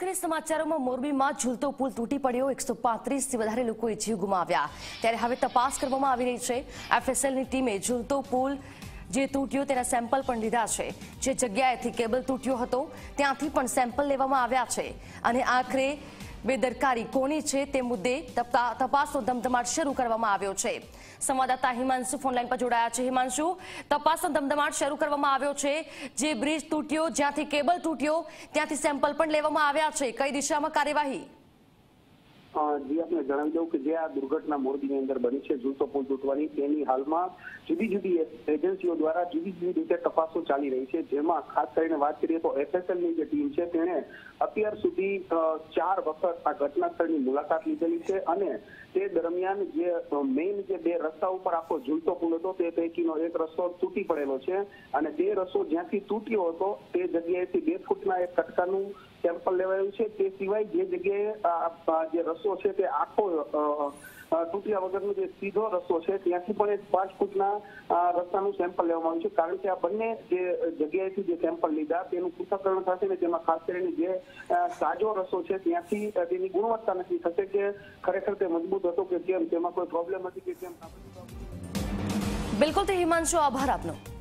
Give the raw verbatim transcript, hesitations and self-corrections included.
કરીએ સમાચારોમાં મોરબીમાં ઝૂલતો પુલ તૂટી પડ્યો, એકસો પાંત્રીસ થી વધારે લોકોએ જીવ ગુમાવ્યા। ત્યારે હવે તપાસ કરવામાં આવી રહી છે। એફએસએલની ટીમે ઝૂલતો પુલ જે તૂટ્યો તેના સેમ્પલ પણ લીધા છે। જે જગ્યાએથી કેબલ તૂટ્યો હતો ત્યાંથી પણ સેમ્પલ લેવામાં આવ્યા છે અને આખરે બેદરકારી કોની છે તે મુદ્દે તપાસનો ધમધમાટ શરૂ કરવામાં આવ્યો છે। સંવાદદાતા હિમાંશુ ફોનલાઈન પર જોડાયા છે। હિમાંશુ, તપાસનો ધમધમાટ શરૂ કરવામાં આવ્યો છે। જે બ્રિજ તૂટ્યો, જ્યાંથી કેબલ તૂટ્યો ત્યાંથી સેમ્પલ પણ લેવામાં આવ્યા છે। કઈ દિશામાં કાર્યવાહી? જી આપને જણાવી દઉં કે જે આ દુર્ઘટના મોરબીની અંદર બની છે ઝૂલતો પુલ તૂટવાની, તેની હાલમાં જુદી જુદી એજન્સીઓ દ્વારા જુદી જુદી રીતે તપાસો ચાલી રહી છે। જેમાં ખાસ કરીને વાત કરીએ તો એફએસએલની જે ટીમ છે તેણે અત્યાર સુધી ચાર વખત આ ઘટના સ્થળની મુલાકાત લીધેલી છે અને તે દરમિયાન જે મેઇન જે બે રસ્તા ઉપર આખો ઝૂલતો પુલ હતો તે પૈકીનો એક રસ્તો તૂટી પડેલો છે અને તે રસ્તો જ્યાંથી તૂટ્યો હતો તે જગ્યાએથી બે ફૂટના એક કટકાનું સેમ્પલ લેવાયું છે। તે સિવાય જે જગ્યાએ જે રસ્તો છે તે આખો તૂટ્યા વગરનો જે સીધો રસ્તો છે ત્યાંથી પણ એક પાંચ ફૂટના રસ્તાનું સેમ્પલ લેવામાં આવ્યું છે। કારણ કે આ બંને જે જગ્યાએથી જે સેમ્પલ લીધા તેનું પૃથ્થકરણ થશે ને તેમાં ખાસ કરીને જે સાજો રસ્તો છે ત્યાંથી તેની ગુણવત્તા નક્કી થશે કે ખરેખર તે મજબૂત હતો કે કેમ, તેમાં કોઈ પ્રોબ્લેમ હતી કે કેમ। બિલકુલ, તે હિમાંશુ, આભાર આપનો।